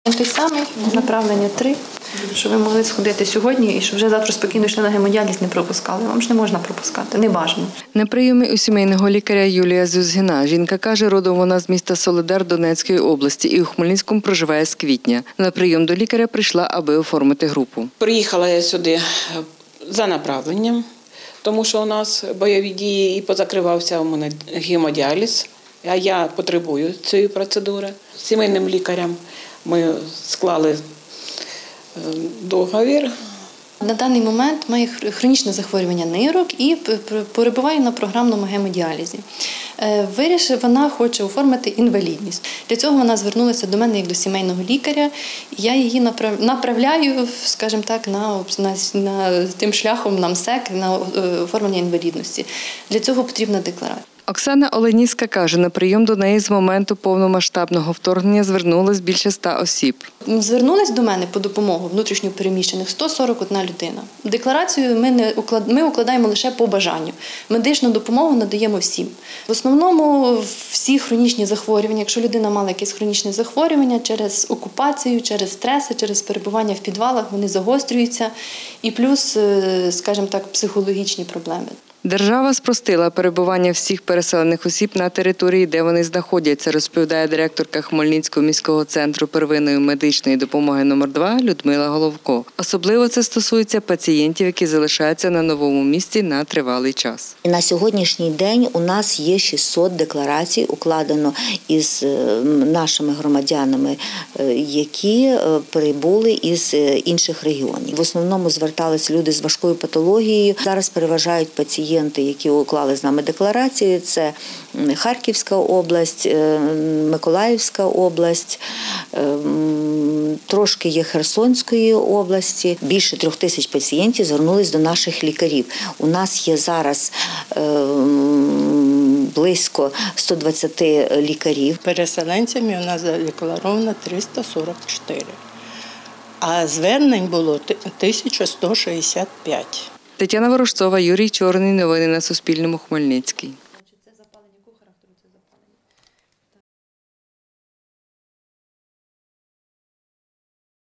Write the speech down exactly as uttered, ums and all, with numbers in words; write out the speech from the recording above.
Той самий, направлення три, щоб ви могли сходити сьогодні і щоб вже завтра спокійно йшли на гемодіаліз, не пропускали. Вам ж не можна пропускати, не бажано. На прийомі у сімейного лікаря Юлія Зюзгіна. Жінка каже, родом вона з міста Солидар Донецької області і у Хмельницькому проживає з квітня. На прийом до лікаря прийшла, аби оформити групу. Приїхала я сюди за направленням, тому що у нас бойові дії і позакривався у мене гемодіаліз, а я потребую цієї процедури. З сімейним лікарем ми склали договір. На даний момент має хронічне захворювання нирок і перебуває на програмному гемодіалізі. Вирішила, вона хоче оформити інвалідність. Для цього вона звернулася до мене як до сімейного лікаря. Я її направляю, скажімо так, на, на, на тим шляхом на МСЕК, на оформлення інвалідності. Для цього потрібна декларація. Оксана Оленіська каже, на прийом до неї з моменту повномасштабного вторгнення звернулось більше ста осіб. Звернулись до мене по допомогу внутрішньо переміщених сто сорок одна людина. Декларацію ми, не уклад... ми укладаємо лише по бажанню. Медичну допомогу надаємо всім. В основному всі хронічні захворювання, якщо людина мала якесь хронічне захворювання, через окупацію, через стреси, через перебування в підвалах, вони загострюються. І плюс, скажімо так, психологічні проблеми. Держава спростила перебування всіх переселених осіб на території, де вони знаходяться, розповідає директорка Хмельницького міського центру первинної медичної допомоги номер два Людмила Головко. Особливо це стосується пацієнтів, які залишаються на новому місці на тривалий час. На сьогоднішній день у нас є шістсот декларацій, укладено із нашими громадянами, які прибули із інших регіонів. В основному зверталися люди з важкою патологією. Зараз переважають пацієнти, які уклали з нами декларації, це Харківська область, Миколаївська область, трошки є Херсонської області. Більше трьох тисяч пацієнтів звернулись до наших лікарів. У нас є зараз близько ста двадцяти лікарів. Переселенцями у нас задекларовано триста сорок чотири, а звернень було тисяча сто шістдесят п'ять. Тетяна Ворожцова, Юрій Чорний. Новини на Суспільному. Хмельницький.